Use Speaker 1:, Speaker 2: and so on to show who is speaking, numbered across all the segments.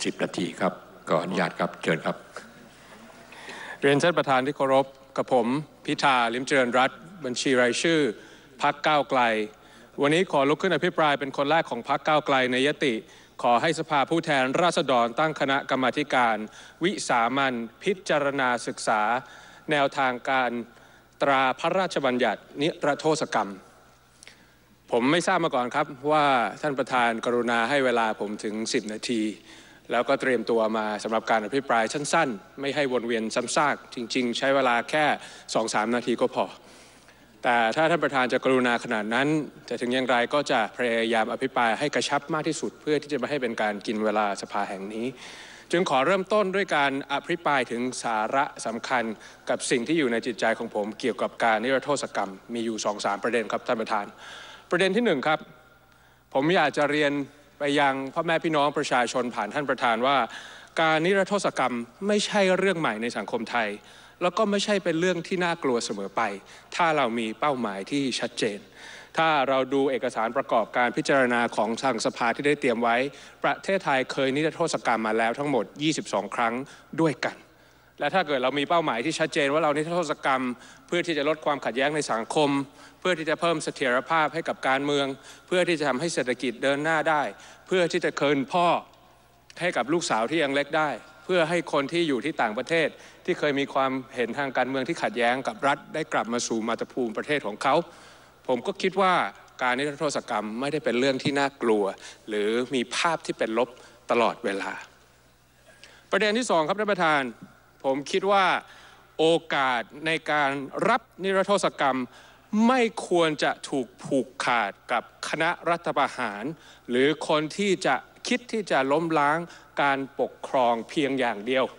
Speaker 1: 10 นาทีครับก็อนุญาตครับเชิญครับ
Speaker 2: เรียนท่านประธานที่เคารพกับผมพิธาลิ้มเจริญรัตน์บัญชีรายชื่อพรรคก้าวไกลวันนี้ขอลุกขึ้นอภิปรายเป็นคนแรกของพรรคก้าวไกลในยติขอให้สภาผู้แทนราษฎรตั้งคณะกรรมาธิการวิสามัญพิจารณาศึกษาแนวทางการตราพระราชบัญญัตินิรโทษกรรมผมไม่ทราบมาก่อนครับว่าท่านประธานกรุณาให้เวลาผมถึง10 นาทีแล้วก็เตรียมตัวมาสำหรับการอภิปรายสั้นๆไม่ให้วนเวียนซ้ำซากจริงๆใช้เวลาแค่ 2-3 นาทีก็พอแต่ถ้าท่านประธานจะกรุณาขนาดนั้นแต่ถึงอย่างไรก็จะพยายามอภิปรายให้กระชับมากที่สุดเพื่อที่จะไม่ให้เป็นการกินเวลาสภาแห่งนี้จึงขอเริ่มต้นด้วยการอภิปรายถึงสาระสำคัญกับสิ่งที่อยู่ในจิตใจของผมเกี่ยวกับการนิรโทษกรรมมีอยู่ 2-3 ประเด็นครับท่านประธานประเด็นที่1ครับผมอยากจะเรียนไปยังพ่อแม่พี่น้องประชาชนผ่านท่านประธานว่าการนิรโทษกรรมไม่ใช่เรื่องใหม่ในสังคมไทยแล้วก็ไม่ใช่เป็นเรื่องที่น่ากลัวเสมอไปถ้าเรามีเป้าหมายที่ชัดเจนถ้าเราดูเอกสารประกอบการพิจารณาของทางสภาที่ได้เตรียมไว้ประเทศไทยเคยนิรโทษกรรมมาแล้วทั้งหมด22 ครั้งด้วยกันและถ้าเกิดเรามีเป้าหมายที่ชัดเจนว่าเรานิรโทษกรรมเพื่อที่จะลดความขัดแย้งในสังคมเพื่อที่จะเพิ่มเสถียรภาพให้กับการเมืองเพื่อที่จะทำให้เศรษฐกิจเดินหน้าได้เพื่อที่จะคืนพ่อให้กับลูกสาวที่ยังเล็กได้เพื่อให้คนที่อยู่ที่ต่างประเทศที่เคยมีความเห็นทางการเมืองที่ขัดแย้งกับรัฐได้กลับมาสู่มาตุภูมิประเทศของเขาผมก็คิดว่าการนิรโทษกรรมไม่ได้เป็นเรื่องที่น่ากลัวหรือมีภาพที่เป็นลบตลอดเวลาประเด็นที่2ครับท่านประธานผมคิดว่าโอกาสในการรับนิรโทษกรรมไม่ควรจะถูกผูกขาดกับคณะรัฐประหารหรือคนที่จะคิดที่จะล้มล้างการปกครองเพียงอย่างเดียว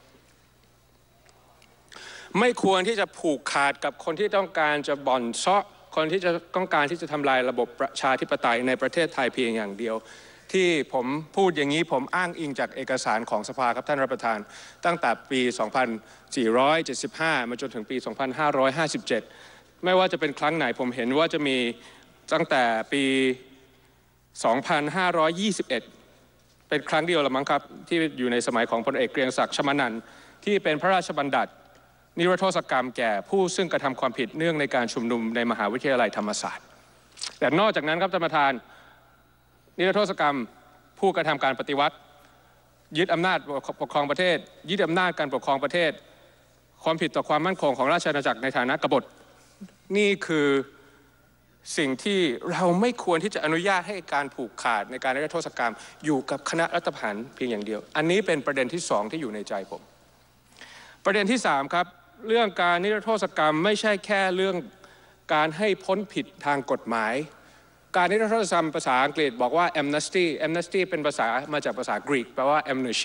Speaker 2: ไม่ควรที่จะผูกขาดกับคนที่ต้องการจะบ่อนเซาะคนที่จะต้องการที่จะทำลายระบบประชาธิปไตยในประเทศไทยเพียงอย่างเดียวที่ผมพูดอย่างนี้ผมอ้างอิงจากเอกสารของสภาครับท่านประธานตั้งแต่ปี 2475 มาจนถึงปี 2557 ไม่ว่าจะเป็นครั้งไหนผมเห็นว่าจะมีตั้งแต่ปี 2521 เป็นครั้งเดียวละมั้งครับที่อยู่ในสมัยของพลเอกเกรียงศักดิ์ชมนันท์ที่เป็นพระราชบัญญัตินิรโทษกรรมแก่ผู้ซึ่งกระทำความผิดเนื่องในการชุมนุมในมหาวิทยาลัยธรรมศาสตร์แต่นอกจากนั้นครับท่านประธานนิรโทษกรรมผู้กระทำการปฏิวัติยึดอำนาจปกครองประเทศยึดอำนาจการปกครองประเทศความผิดต่อความมั่นคงของราชอาณาจักรในฐานะกบฏนี่คือสิ่งที่เราไม่ควรที่จะอนุญาตให้การผูกขาดในการนิรโทษกรรมอยู่กับคณะรัฐประหารเพียงอย่างเดียวอันนี้เป็นประเด็นที่2ที่อยู่ในใจผมประเด็นที่3ครับเรื่องการนิรโทษกรรมไม่ใช่แค่เรื่องการให้พ้นผิดทางกฎหมายการนิรโทษกรรมภาษาอังกฤษบอกว่า amnesty เป็นภาษามาจากภาษากรีกแปลว่า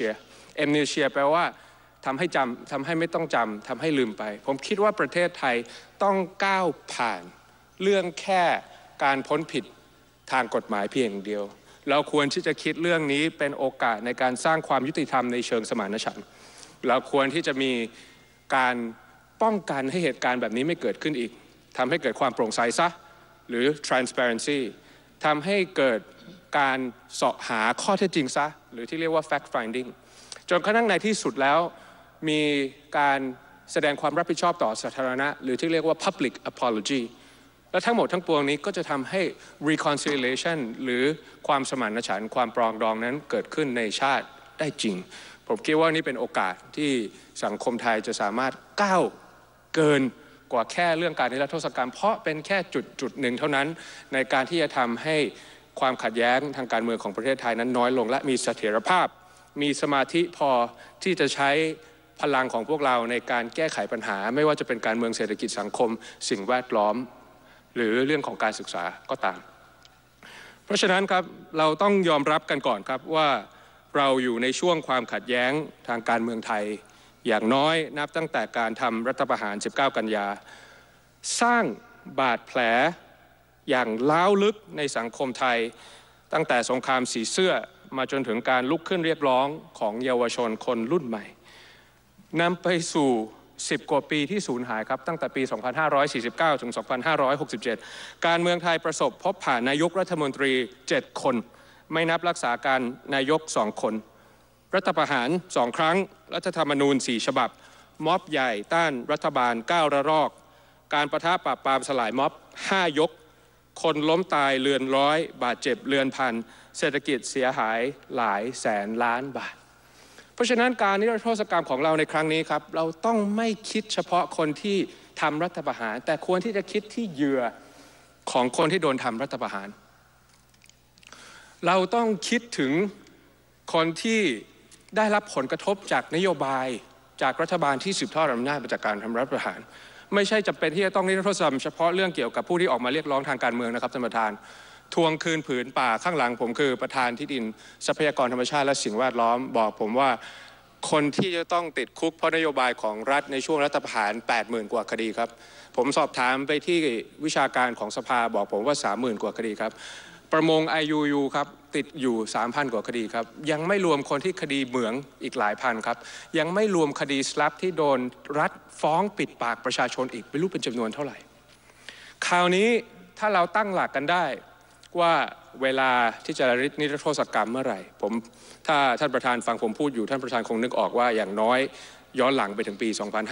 Speaker 2: amnesia แปลว่าทำให้จำทำให้ไม่ต้องจำทำให้ลืมไปผมคิดว่าประเทศไทยต้องก้าวผ่านเรื่องแค่การพ้นผิดทางกฎหมายเพียงอย่างเดียวเราควรที่จะคิดเรื่องนี้เป็นโอกาสในการสร้างความยุติธรรมในเชิงสมานฉันท์เราควรที่จะมีการป้องกันให้เหตุการณ์แบบนี้ไม่เกิดขึ้นอีกทำให้เกิดความโปร่งใสซะหรือ transparency ทำให้เกิดการเสาะหาข้อเท็จจริงซะหรือที่เรียกว่า fact finding จนกระทั่งในที่สุดแล้วมีการแสดงความรับผิดชอบต่อสาธารณะหรือที่เรียกว่า public apology และทั้งหมดทั้งปวงนี้ก็จะทำให้ reconciliation หรือความสมานฉันท์ความปรองดองนั้นเกิดขึ้นในชาติได้จริงผมคิดว่านี่เป็นโอกาสที่สังคมไทยจะสามารถก้าวเกินกว่าแค่เรื่องการนิรโทษกรรมเพราะเป็นแค่จุดหนึ่งเท่านั้นในการที่จะทำให้ความขัดแย้งทางการเมืองของประเทศไทยนั้นน้อยลงและมีเสถียรภาพมีสมาธิพอที่จะใช้พลังของพวกเราในการแก้ไขปัญหาไม่ว่าจะเป็นการเมืองเศรษฐกิจสังคมสิ่งแวดล้อมหรือเรื่องของการศึกษาก็ตามเพราะฉะนั้นครับเราต้องยอมรับกันก่อนครับว่าเราอยู่ในช่วงความขัดแย้งทางการเมืองไทยอย่างน้อยนับตั้งแต่การทำรัฐประหาร19 กันยาสร้างบาดแผลอย่างล้าวลึกในสังคมไทยตั้งแต่สงครามสีเสื้อมาจนถึงการลุกขึ้นเรียกร้องของเยาวชนคนรุ่นใหม่นำไปสู่10 กว่าปีที่สูญหายครับตั้งแต่ปี 2549 ถึง 2567 การเมืองไทยประสบพบผ่านนายกรัฐมนตรี7 คนไม่นับรักษาการนายก2 คนรัฐประหาร2 ครั้งรัฐธรรมนูญ4 ฉบับม็อบใหญ่ต้านรัฐบาล9 ระลอกการปะทะปราบปรามสลายม็อบ5 ยกคนล้มตายเรือนร้อยบาดเจ็บเรือนพันเศรษฐกิจเสียหายหลายแสนล้านบาทเพราะฉะนั้นการนิรโทษกรรมของเราในครั้งนี้ครับเราต้องไม่คิดเฉพาะคนที่ทำรัฐประหารแต่ควรที่จะคิดที่เหยื่อของคนที่โดนทำรัฐประหารเราต้องคิดถึงคนที่ได้รับผลกระทบจากนโยบายจากรัฐบาลที่สืบทอดอำนาจมาจากการทำรัฐประหารไม่ใช่จำเป็นที่จะต้องนิรโทษกรรมเฉพาะเรื่องเกี่ยวกับผู้ที่ออกมาเรียกร้องทางการเมืองนะครับท่านประธานทวงคืนผืนป่าข้างหลังผมคือประธานที่ดินทรัพยากรธรรมชาติและสิ่งแวดล้อมบอกผมว่าคนที่จะต้องติดคุกเพราะนโยบายของรัฐในช่วงรัฐประหาร 80,000 กว่าคดีครับผมสอบถามไปที่วิชาการของสภาบอกผมว่า 30,000 กว่าคดีครับประมง IUU ครับติดอยู่ 3,000 กว่าคดีครับยังไม่รวมคนที่คดีเหมืองอีกหลายพันครับยังไม่รวมคดีสลับที่โดนรัฐฟ้องปิดปากประชาชนอีกไม่รู้เป็นจำนวนเท่าไหร่คราวนี้ถ้าเราตั้งหลักกันได้ว่าเวลาที่จะนิรโทษกรรมเมื่อไหร่ถ้าท่านประธานฟังผมพูดอยู่ท่านประธานคงนึกออกว่าอย่างน้อยย้อนหลังไปถึงปี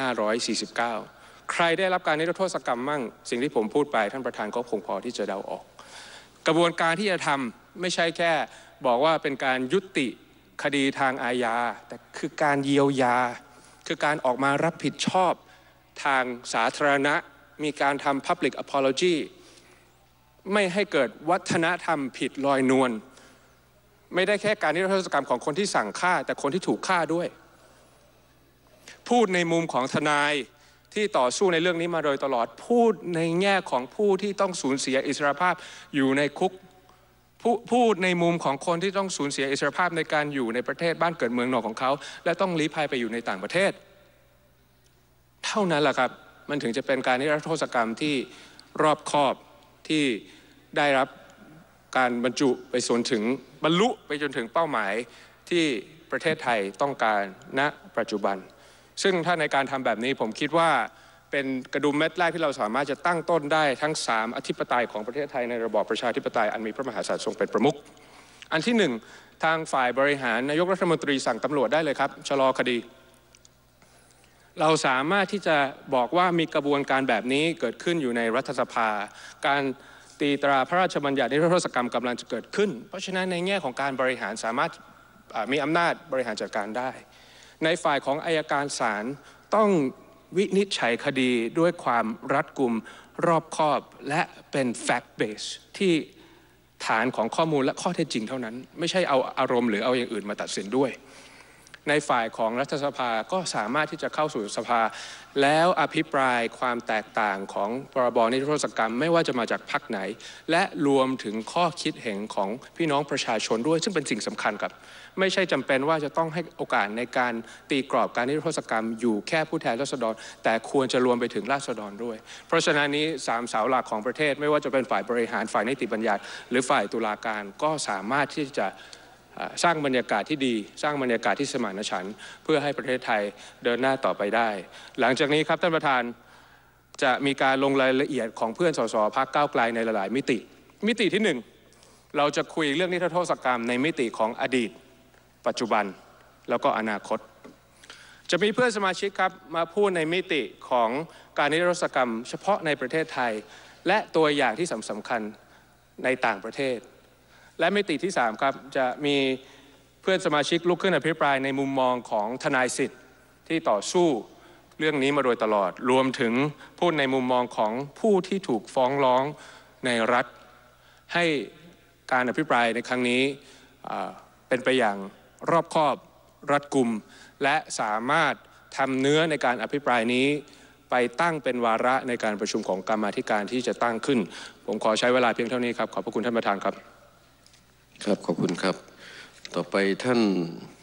Speaker 2: 2549 ใครได้รับการนิรโทษกรรมมั่งสิ่งที่ผมพูดไปท่านประธานก็คงพอที่จะเดาออกกระบวนการที่จะทำไม่ใช่แค่บอกว่าเป็นการยุติคดีทางอาญาแต่คือการเยียวยาคือการออกมารับผิดชอบทางสาธารณะมีการทำ Public Apology ไม่ให้เกิดวัฒนธรรมผิดลอยนวลไม่ได้แค่การนิรโทษกรรมของคนที่สั่งฆ่าแต่คนที่ถูกฆ่าด้วยพูดในมุมของทนายที่ต่อสู้ในเรื่องนี้มาโดยตลอดพูดในแง่ของผู้ที่ต้องสูญเสียอิสรภาพอยู่ในคุกพูดในมุมของคนที่ต้องสูญเสียอิสรภาพในการอยู่ในประเทศบ้านเกิดเมืองนอนของเขาและต้องลี้ภัยไปอยู่ในต่างประเทศเท่านั้นแหละครับมันถึงจะเป็นการนิรโทษกรรมที่รอบคอบที่ได้รับการบรรจุไปบรรลุไปจนถึงเป้าหมายที่ประเทศไทยต้องการณปัจจุบันซึ่งถ้าในการทำแบบนี้ผมคิดว่าเป็นกระดุมเม็ดแรกที่เราสามารถจะตั้งต้นได้ทั้ง3อธิปไตยของประเทศไทยในระบอบประชาธิปไตยอันมีพระมหากษัตริย์ทรงเป็นประมุขอันที่1ทางฝ่ายบริหารนายกรัฐมนตรีสั่งตำรวจได้เลยครับชะลอคดีเราสามารถที่จะบอกว่ามีกระบวนการแบบนี้เกิดขึ้นอยู่ในรัฐสภาการตีตราพระราชบัญญัตินิรโทษกรรมกำลังจะเกิดขึ้นเพราะฉะนั้นในแง่ของการบริหารสามารถมีอำนาจบริหารจัดการได้ในฝ่ายของอัยการศาลต้องวินิจฉัยคดีด้วยความรัดกุมรอบคอบและเป็น fact base ที่ฐานของข้อมูลและข้อเท็จจริงเท่านั้นไม่ใช่เอาอารมณ์หรือเอาอย่างอื่นมาตัดสินด้วยในฝ่ายของรัฐสภาก็สามารถที่จะเข้าสู่สภาแล้วอภิปรายความแตกต่างของพรบนิรโทษกรรมไม่ว่าจะมาจากพรรคไหนและรวมถึงข้อคิดเห็นของพี่น้องประชาชนด้วยซึ่งเป็นสิ่งสำคัญครับไม่ใช่จำเป็นว่าจะต้องให้โอกาสในการตีกรอบการนิรโทษกรรมอยู่แค่ผู้แทนราษฎรแต่ควรจะรวมไปถึงราษฎรด้วยเพราะฉะนั้นนี้3เสาหลักของประเทศไม่ว่าจะเป็นฝ่ายบริหารฝ่ายนิติบัญญัติหรือฝ่ายตุลาการก็สามารถที่จะสร้างบรรยากาศที่ดีสร้างบรรยากาศที่สมานฉันท์เพื่อให้ประเทศไทยเดินหน้าต่อไปได้หลังจากนี้ครับท่านประธานจะมีการลงรายละเอียดของเพื่อนสสพรรคก้าวไกลในหลายๆมิติที่1เราจะคุยเรื่องนิรโทษกรรมในมิติของอดีตปัจจุบันแล้วก็อนาคตจะมีเพื่อนสมาชิกครับมาพูดในมิติของการนิรโทษกรรมเฉพาะในประเทศไทยและตัวอย่างที่สำคัญในต่างประเทศและมิติที่3ครับจะมีเพื่อนสมาชิกลุกขึ้นอภิปรายในมุมมองของทนายสิทธิ์ที่ต่อสู้เรื่องนี้มาโดยตลอดรวมถึงพูดในมุมมองของผู้ที่ถูกฟ้องร้องในรัฐให้การอภิปรายในครั้งนี้เป็นไปอย่างรอบคอบรัดกุมและสามารถทำเนื้อในการอภิปรายนี้ไปตั้งเป็นวาระในการประชุมของกรรมาธิการที่จะตั้งขึ้นผมขอใช้เวลาเพียงเท่านี้ครับขอบพระคุณท่านประธานครับ
Speaker 1: ครับขอบคุณครับต่อไปท่าน